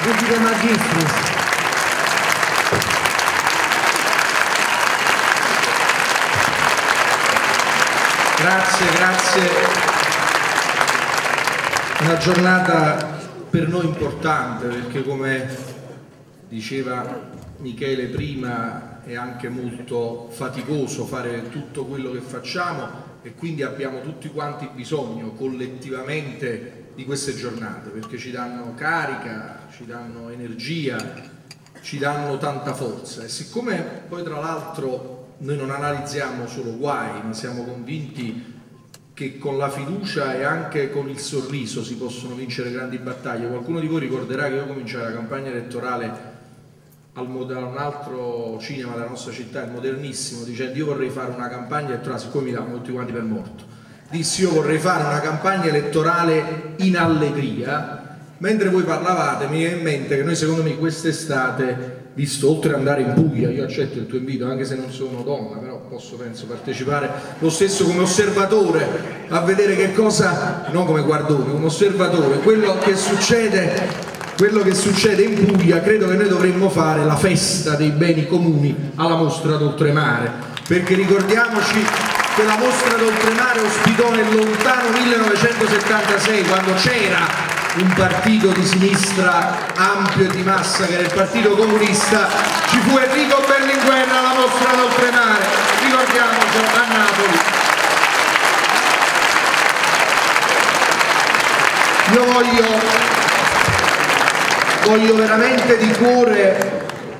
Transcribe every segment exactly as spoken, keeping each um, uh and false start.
Pubblica Magistris. Grazie, grazie. Una giornata per noi importante perché, come diceva Michele prima, è anche molto faticoso fare tutto quello che facciamo e quindi abbiamo tutti quanti bisogno collettivamente di queste giornate perché ci danno carica, ci danno energia, ci danno tanta forza. E siccome poi tra l'altro noi non analizziamo solo guai, ma siamo convinti che con la fiducia e anche con il sorriso si possono vincere grandi battaglie. Qualcuno di voi ricorderà che io cominciai la campagna elettorale al un altro cinema della nostra città, il Modernissimo, dicendo io vorrei fare una campagna elettorale, siccome mi davano tutti quanti per morto, dissi io vorrei fare una campagna elettorale in allegria. Mentre voi parlavate mi viene in mente che noi secondo me quest'estate, visto oltre ad andare in Puglia, io accetto il tuo invito anche se non sono donna, però posso penso partecipare lo stesso come osservatore a vedere che cosa, non come guardone, come osservatore, quello che succede, quello che succede in Puglia. Credo che noi dovremmo fare la festa dei beni comuni alla Mostra d'Oltremare, perché ricordiamoci che la Mostra d'Oltremare ospitò nel lontano millenovecentosettantasei, quando c'era un partito di sinistra ampio e di massa che era il Partito Comunista, ci fu Enrico Berlinguer alla Mostra d'Oltremare, ricordiamocelo, a Napoli. Io voglio, voglio veramente di cuore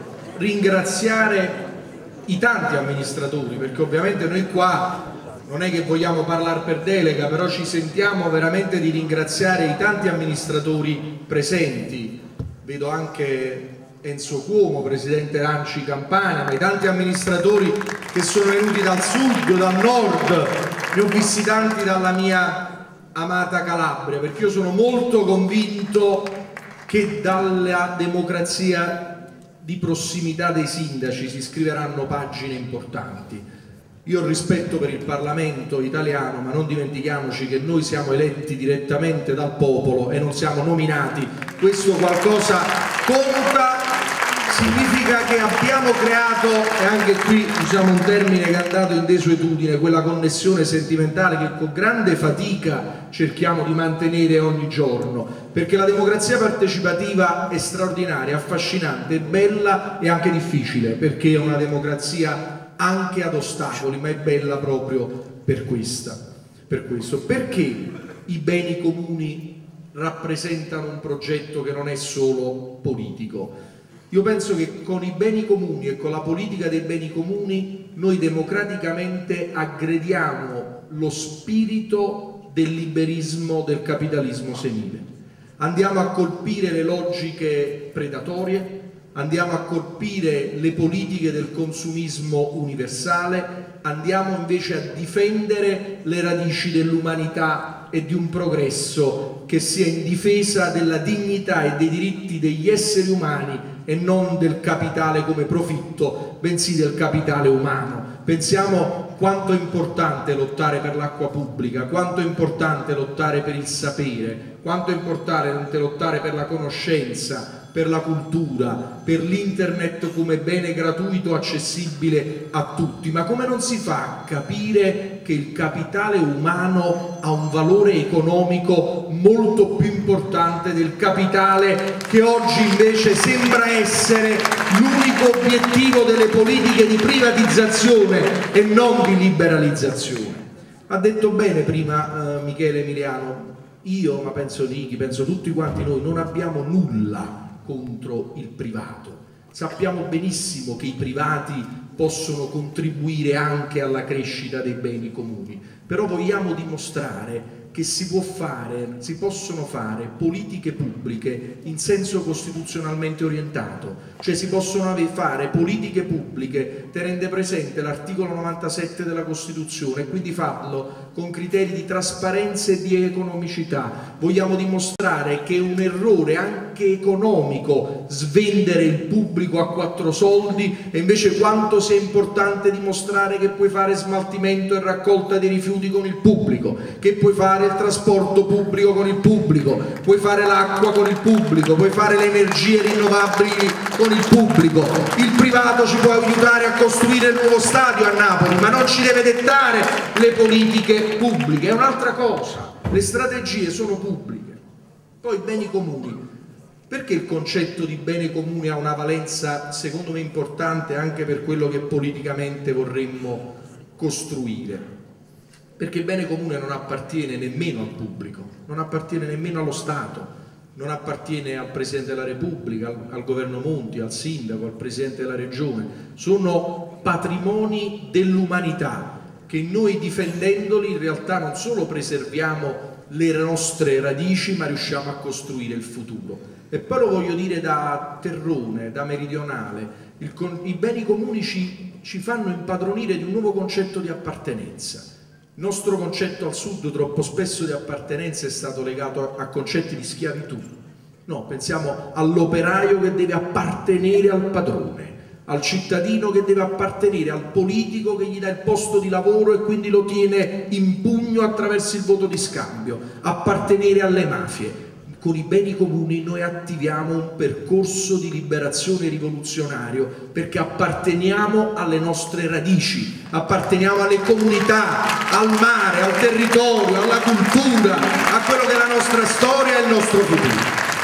ringraziare i tanti amministratori, perché ovviamente noi qua non è che vogliamo parlare per delega, però ci sentiamo veramente di ringraziare i tanti amministratori presenti. Vedo anche Enzo Cuomo, presidente Lanci Campania, ma i tanti amministratori che sono venuti dal sud, dal nord, ne ho visti tanti dalla mia amata Calabria, perché io sono molto convinto che dalla democrazia di prossimità dei sindaci si scriveranno pagine importanti. Io ho rispetto per il Parlamento italiano, ma non dimentichiamoci che noi siamo eletti direttamente dal popolo e non siamo nominati. Questo qualcosa conta, significa che abbiamo creato, e anche qui usiamo un termine che è andato in desuetudine, quella connessione sentimentale che con grande fatica cerchiamo di mantenere ogni giorno, perché la democrazia partecipativa è straordinaria, affascinante, è bella e anche difficile, perché è una democrazia anche ad ostacoli, ma è bella proprio per questa, per questo. Perché i beni comuni rappresentano un progetto che non è solo politico? Io penso che con i beni comuni e con la politica dei beni comuni noi democraticamente aggrediamo lo spirito del liberismo del capitalismo senile. Andiamo a colpire le logiche predatorie, andiamo a colpire le politiche del consumismo universale, andiamo invece a difendere le radici dell'umanità e di un progresso che sia in difesa della dignità e dei diritti degli esseri umani e non del capitale come profitto, bensì del capitale umano. Pensiamo quanto è importante lottare per l'acqua pubblica, quanto è importante lottare per il sapere, quanto è importante lottare per la conoscenza, per la cultura, per l'internet come bene gratuito accessibile a tutti. Ma come non si fa a capire che il capitale umano ha un valore economico molto più importante del capitale che oggi invece sembra essere l'unico obiettivo delle politiche di privatizzazione e non di liberalizzazione? Ha detto bene prima eh, Michele Emiliano, io, ma penso Nichi, penso tutti quanti noi, non abbiamo nulla contro il privato. Sappiamo benissimo che i privati possono contribuire anche alla crescita dei beni comuni, però vogliamo dimostrare che si può fare, si possono fare politiche pubbliche in senso costituzionalmente orientato, cioè si possono fare politiche pubbliche tenendo presente l'articolo novantasette della Costituzione e quindi farlo con criteri di trasparenza e di economicità. Vogliamo dimostrare che è un errore anche economico svendere il pubblico a quattro soldi, e invece quanto sia importante dimostrare che puoi fare smaltimento e raccolta dei rifiuti con il pubblico, che puoi fare il trasporto pubblico con il pubblico, puoi fare l'acqua con il pubblico, puoi fare le energie rinnovabili con il pubblico. Il privato ci può aiutare a costruire il nuovo stadio a Napoli, ma non ci deve dettare le politiche pubbliche. È un'altra cosa, le strategie sono pubbliche. Poi i beni comuni, perché il concetto di bene comune ha una valenza secondo me importante anche per quello che politicamente vorremmo costruire? Perché il bene comune non appartiene nemmeno al pubblico, non appartiene nemmeno allo Stato, non appartiene al Presidente della Repubblica, al, al governo Monti, al sindaco, al Presidente della Regione. Sono patrimoni dell'umanità che noi, difendendoli, in realtà non solo preserviamo le nostre radici, ma riusciamo a costruire il futuro. E poi lo voglio dire da terrone, da meridionale, il, i beni comuni ci, ci fanno impadronire di un nuovo concetto di appartenenza. Il nostro concetto al sud troppo spesso di appartenenza è stato legato a, a concetti di schiavitù. No, pensiamo all'operaio che deve appartenere al padrone, al cittadino che deve appartenere al politico che gli dà il posto di lavoro e quindi lo tiene in pugno attraverso il voto di scambio, appartenere alle mafie. Con i beni comuni noi attiviamo un percorso di liberazione rivoluzionario, perché apparteniamo alle nostre radici, apparteniamo alle comunità, al mare, al territorio, alla cultura, a quello che è la nostra storia e il nostro futuro.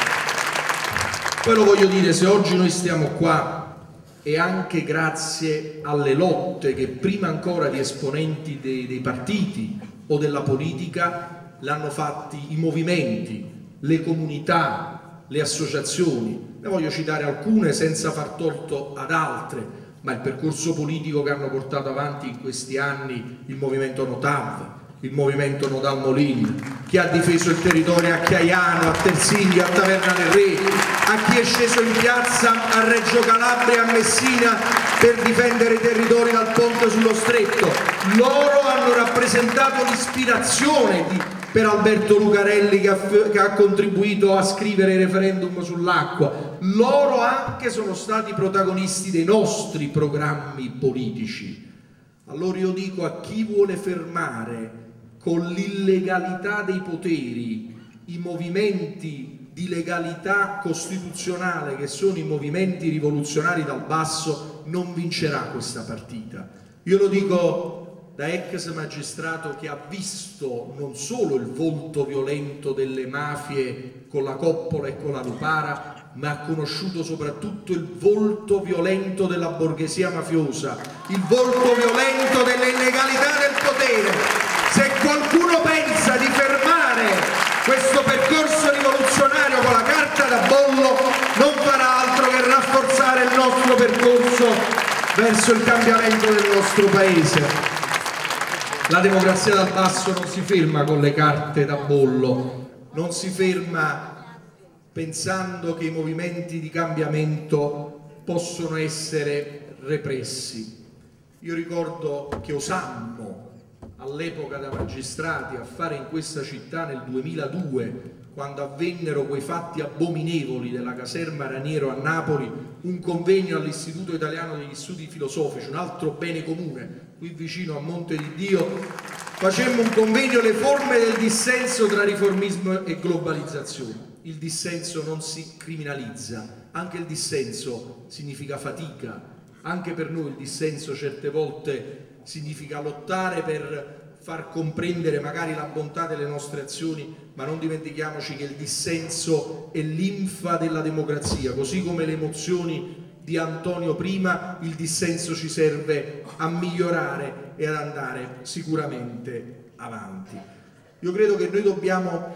Poi lo voglio dire, se oggi noi stiamo qua è anche grazie alle lotte che prima ancora di esponenti dei, dei partiti o della politica l'hanno fatti i movimenti, le comunità, le associazioni. Ne voglio citare alcune senza far torto ad altre, ma il percorso politico che hanno portato avanti in questi anni il movimento Notav, il movimento Nodal Molin, chi ha difeso il territorio a Chiaiano, a Terzigno, a Taverna del Re, a chi è sceso in piazza a Reggio Calabria e a Messina per difendere i territori dal ponte sullo stretto. Loro hanno rappresentato l'ispirazione di per Alberto Lucarelli che ha, che ha contribuito a scrivere il referendum sull'acqua. Loro anche sono stati protagonisti dei nostri programmi politici. Allora io dico a chi vuole fermare con l'illegalità dei poteri i movimenti di legalità costituzionale che sono i movimenti rivoluzionari dal basso, non vincerà questa partita. Io lo dico da ex magistrato che ha visto non solo il volto violento delle mafie con la Coppola e con la Lupara, ma ha conosciuto soprattutto il volto violento della borghesia mafiosa, il volto violento delle illegalità del potere. Se qualcuno pensa di fermare questo percorso rivoluzionario con la carta da bollo, non farà altro che rafforzare il nostro percorso verso il cambiamento del nostro paese. La democrazia dal basso non si ferma con le carte da bollo, non si ferma pensando che i movimenti di cambiamento possono essere repressi. Io ricordo che osammo all'epoca da magistrati a fare in questa città nel duemiladue, quando avvennero quei fatti abominevoli della caserma Raniero a Napoli, un convegno all'Istituto Italiano degli Studi Filosofici, un altro bene comune, qui vicino a Monte di Dio. Facemmo un convegno, le forme del dissenso tra riformismo e globalizzazione. Il dissenso non si criminalizza, anche il dissenso significa fatica, anche per noi il dissenso certe volte significa lottare per far comprendere magari la bontà delle nostre azioni, ma non dimentichiamoci che il dissenso è linfa della democrazia, così come le emozioni di Antonio prima, il dissenso ci serve a migliorare e ad andare sicuramente avanti. Io credo che noi dobbiamo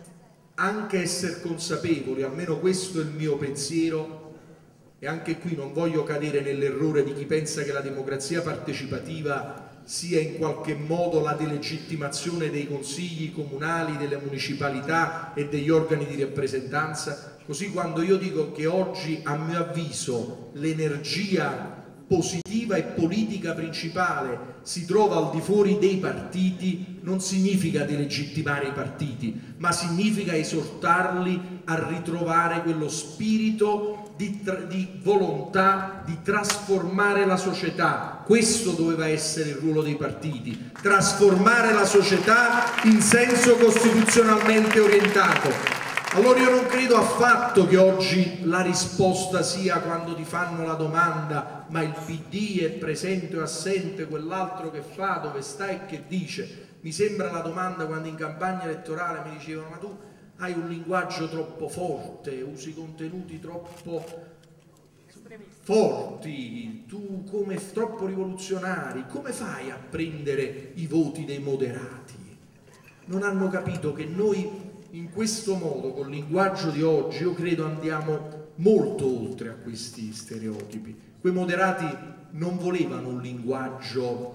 anche essere consapevoli, almeno questo è il mio pensiero, e anche qui non voglio cadere nell'errore di chi pensa che la democrazia partecipativa sia in qualche modo la delegittimazione dei consigli comunali, delle municipalità e degli organi di rappresentanza. Così quando io dico che oggi, a mio avviso, l'energia positiva e politica principale si trova al di fuori dei partiti, non significa delegittimare i partiti, ma significa esortarli a ritrovare quello spirito di, di volontà di trasformare la società. Questo doveva essere il ruolo dei partiti, trasformare la società in senso costituzionalmente orientato. Allora io non credo affatto che oggi la risposta sia quando ti fanno la domanda ma il P D è presente o assente, quell'altro che fa, dove sta e che dice. Mi sembra la domanda quando in campagna elettorale mi dicevano ma tu hai un linguaggio troppo forte, usi contenuti troppo forti, tu come troppo rivoluzionari, come fai a prendere i voti dei moderati? Non hanno capito che noi in questo modo, col linguaggio di oggi, io credo andiamo molto oltre a questi stereotipi. Quei moderati non volevano un linguaggio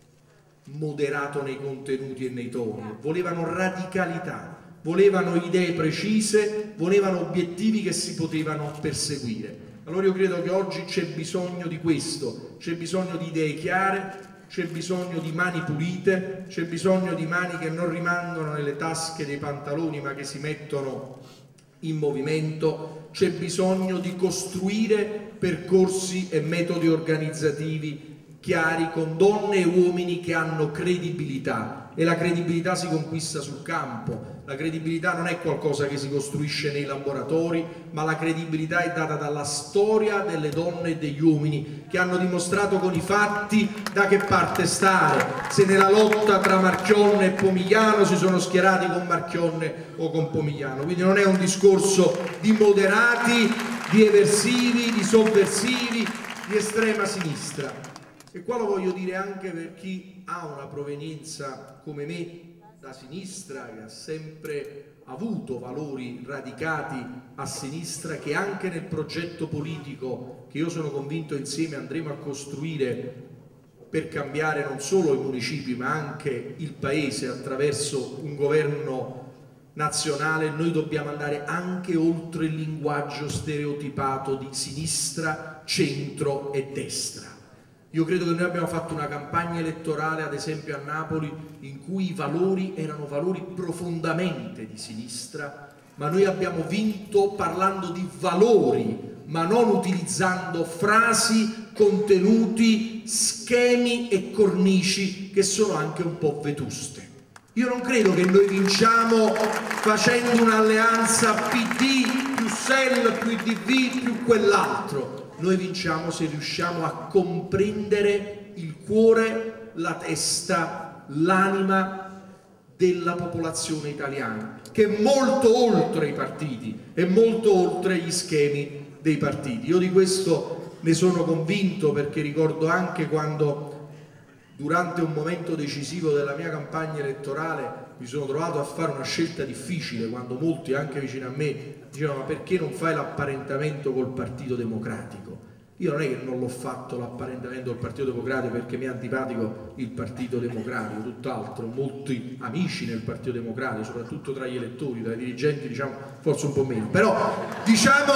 moderato nei contenuti e nei toni, volevano radicalità, volevano idee precise, volevano obiettivi che si potevano perseguire. Allora io credo che oggi c'è bisogno di questo, c'è bisogno di idee chiare, c'è bisogno di mani pulite, c'è bisogno di mani che non rimangono nelle tasche dei pantaloni ma che si mettono in movimento, c'è bisogno di costruire percorsi e metodi organizzativi chiari con donne e uomini che hanno credibilità, e la credibilità si conquista sul campo. La credibilità non è qualcosa che si costruisce nei laboratori, ma la credibilità è data dalla storia delle donne e degli uomini che hanno dimostrato con i fatti da che parte stare, se nella lotta tra Marchionne e Pomigliano si sono schierati con Marchionne o con Pomigliano. Quindi non è un discorso di moderati, di eversivi, di sovversivi, di estrema sinistra. E qua lo voglio dire anche per chi ha una provenienza come me da sinistra, che ha sempre avuto valori radicati a sinistra, che anche nel progetto politico che io sono convinto insieme andremo a costruire per cambiare non solo i municipi ma anche il paese attraverso un governo nazionale, noi dobbiamo andare anche oltre il linguaggio stereotipato di sinistra, centro e destra. Io credo che noi abbiamo fatto una campagna elettorale, ad esempio a Napoli, in cui i valori erano valori profondamente di sinistra, ma noi abbiamo vinto parlando di valori, ma non utilizzando frasi, contenuti, schemi e cornici che sono anche un po' vetuste. Io non credo che noi vinciamo facendo un'alleanza P D più S E L più I D V più quell'altro. Noi vinciamo se riusciamo a comprendere il cuore, la testa, l'anima della popolazione italiana, che è molto oltre i partiti, è molto oltre gli schemi dei partiti. Io di questo ne sono convinto, perché ricordo anche quando durante un momento decisivo della mia campagna elettorale mi sono trovato a fare una scelta difficile, quando molti anche vicino a me dicevano ma perché non fai l'apparentamento col Partito Democratico? Io non è che non l'ho fatto l'apparentamento col Partito Democratico perché mi è antipatico il Partito Democratico, tutt'altro, molti amici nel Partito Democratico, soprattutto tra gli elettori, tra i dirigenti diciamo forse un po' meno, però diciamo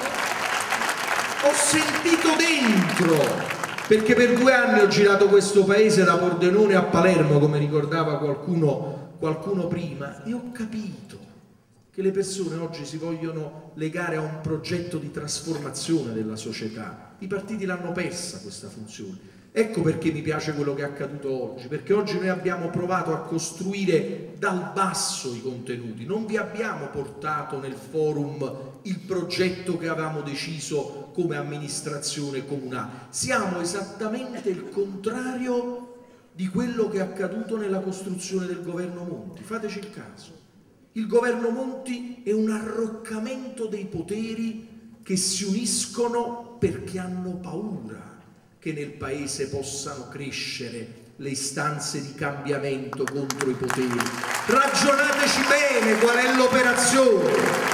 ho sentito dentro, perché per due anni ho girato questo paese da Pordenone a Palermo, come ricordava qualcuno, qualcuno prima, e ho capito che le persone oggi si vogliono legare a un progetto di trasformazione della società. I partiti l'hanno persa questa funzione. Ecco perché mi piace quello che è accaduto oggi, perché oggi noi abbiamo provato a costruire dal basso i contenuti, non vi abbiamo portato nel forum il progetto che avevamo deciso come amministrazione comunale, siamo esattamente il contrario di quello che è accaduto nella costruzione del governo Monti, fateci il caso. Il governo Monti è un arroccamento dei poteri che si uniscono perché hanno paura che nel paese possano crescere le istanze di cambiamento contro i poteri. Ragionateci bene qual è l'operazione.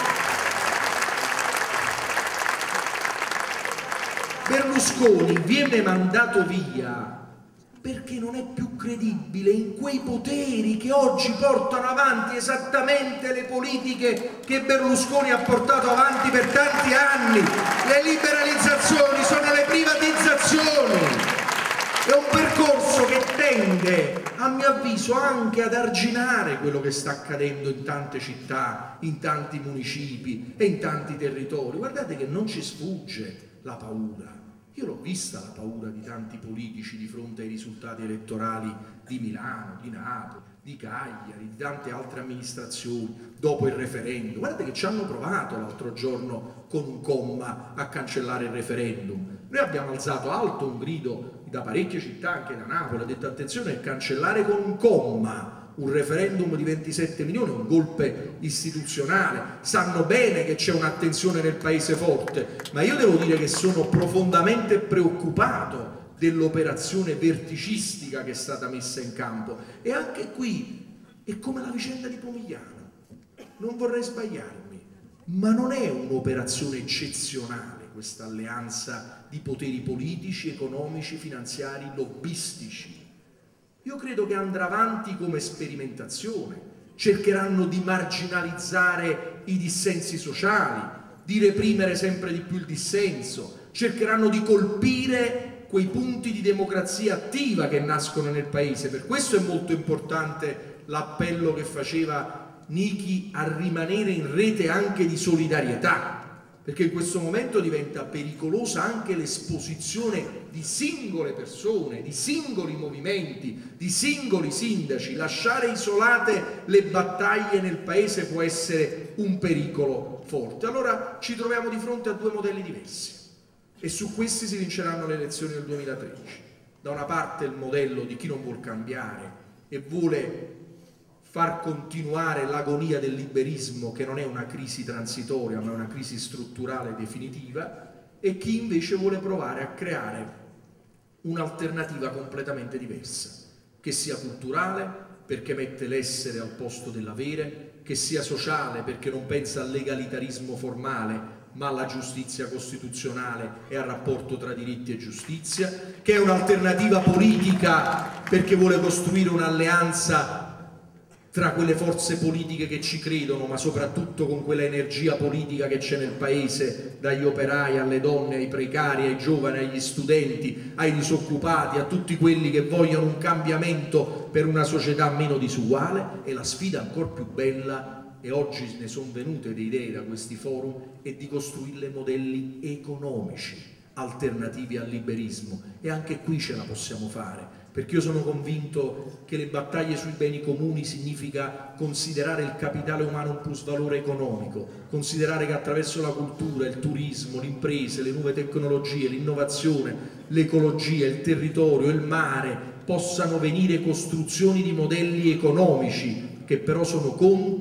Berlusconi viene mandato via perché non è più credibile in quei poteri che oggi portano avanti esattamente le politiche che Berlusconi ha portato avanti per tanti anni. Le liberalizzazioni sono le privatizzazioni. È un percorso che tende, a mio avviso, anche ad arginare quello che sta accadendo in tante città, in tanti municipi e in tanti territori. Guardate che non ci sfugge la paura. Io l'ho vista la paura di tanti politici di fronte ai risultati elettorali di Milano, di Napoli, di Cagliari, di tante altre amministrazioni dopo il referendum. Guardate che ci hanno provato l'altro giorno con un comma a cancellare il referendum. Noi abbiamo alzato alto un grido da parecchie città, anche da Napoli, ha detto attenzione, cancellare con un comma un referendum di ventisette milioni è un golpe istituzionale. Sanno bene che c'è un'attenzione nel paese forte, ma io devo dire che sono profondamente preoccupato dell'operazione verticistica che è stata messa in campo. E anche qui è come la vicenda di Pomigliano, non vorrei sbagliarmi, ma non è un'operazione eccezionale questa alleanza di poteri politici, economici, finanziari, lobbistici. Io credo che andrà avanti come sperimentazione, cercheranno di marginalizzare i dissensi sociali, di reprimere sempre di più il dissenso, cercheranno di colpire quei punti di democrazia attiva che nascono nel paese. Per questo è molto importante l'appello che faceva Nichi a rimanere in rete anche di solidarietà, perché in questo momento diventa pericolosa anche l'esposizione di singole persone, di singoli movimenti, di singoli sindaci. Lasciare isolate le battaglie nel paese può essere un pericolo forte. Allora ci troviamo di fronte a due modelli diversi e su questi si vinceranno le elezioni del duemilatredici. Da una parte il modello di chi non vuol cambiare e vuole far continuare l'agonia del liberismo, che non è una crisi transitoria ma è una crisi strutturale definitiva, e chi invece vuole provare a creare un'alternativa completamente diversa, che sia culturale perché mette l'essere al posto dell'avere, che sia sociale perché non pensa al legalitarismo formale ma alla giustizia costituzionale e al rapporto tra diritti e giustizia, che è un'alternativa politica perché vuole costruire un'alleanza tra quelle forze politiche che ci credono, ma soprattutto con quella energia politica che c'è nel paese, dagli operai alle donne, ai precari, ai giovani, agli studenti, ai disoccupati, a tutti quelli che vogliono un cambiamento per una società meno disuguale. E la sfida ancora più bella, e oggi ne sono venute le idee da questi forum, è di costruire modelli economici alternativi al liberismo, e anche qui ce la possiamo fare, perché io sono convinto che le battaglie sui beni comuni significa considerare il capitale umano un plusvalore economico, considerare che attraverso la cultura, il turismo, le imprese, le nuove tecnologie, l'innovazione, l'ecologia, il territorio, il mare, possano venire costruzioni di modelli economici che però sono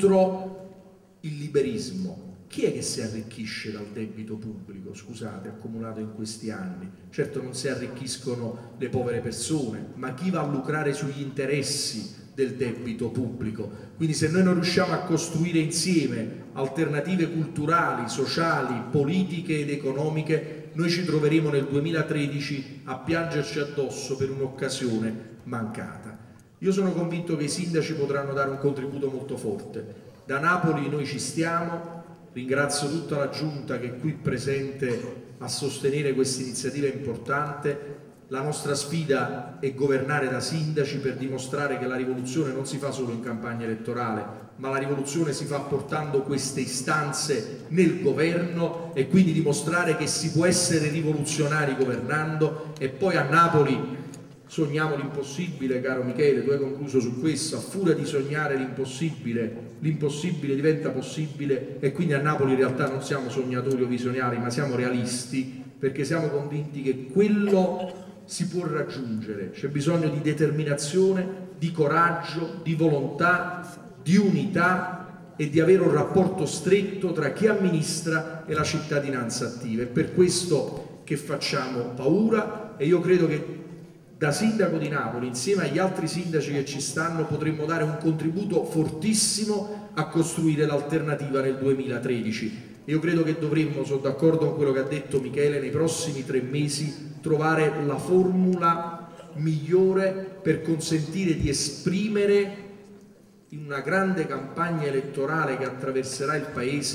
contro il liberismo. Chi è che si arricchisce dal debito pubblico, scusate, accumulato in questi anni? Certo non si arricchiscono le povere persone, ma chi va a lucrare sugli interessi del debito pubblico? Quindi se noi non riusciamo a costruire insieme alternative culturali, sociali, politiche ed economiche, noi ci troveremo nel duemilatredici a piangerci addosso per un'occasione mancata. Io sono convinto che i sindaci potranno dare un contributo molto forte. Da Napoli noi ci stiamo. Ringrazio tutta la Giunta che è qui presente a sostenere questa iniziativa importante. La nostra sfida è governare da sindaci per dimostrare che la rivoluzione non si fa solo in campagna elettorale, ma la rivoluzione si fa portando queste istanze nel governo, e quindi dimostrare che si può essere rivoluzionari governando. E poi a Napoli sogniamo l'impossibile, caro Michele, tu hai concluso su questo. A furia di sognare l'impossibile, l'impossibile diventa possibile, e quindi a Napoli in realtà non siamo sognatori o visionari, ma siamo realisti, perché siamo convinti che quello si può raggiungere. C'è bisogno di determinazione, di coraggio, di volontà, di unità e di avere un rapporto stretto tra chi amministra e la cittadinanza attiva. È per questo che facciamo paura, e io credo che da sindaco di Napoli, insieme agli altri sindaci che ci stanno, potremmo dare un contributo fortissimo a costruire l'alternativa nel duemilatredici. Io credo che dovremmo, sono d'accordo con quello che ha detto Michele, nei prossimi tre mesi trovare la formula migliore per consentire di esprimere in una grande campagna elettorale che attraverserà il Paese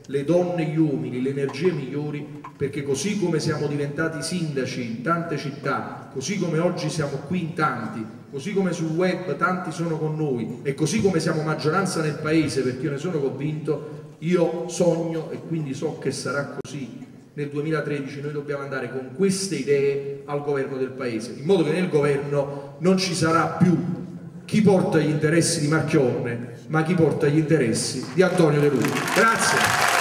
le donne, gli uomini, le energie migliori, perché così come siamo diventati sindaci in tante città, così come oggi siamo qui in tanti, così come sul web tanti sono con noi e così come siamo maggioranza nel paese, perché io ne sono convinto, io sogno e quindi so che sarà così. Nel duemilatredici noi dobbiamo andare con queste idee al governo del paese, in modo che nel governo non ci sarà più chi porta gli interessi di Marchionne, ma chi porta gli interessi di Antonio De Luca. Grazie.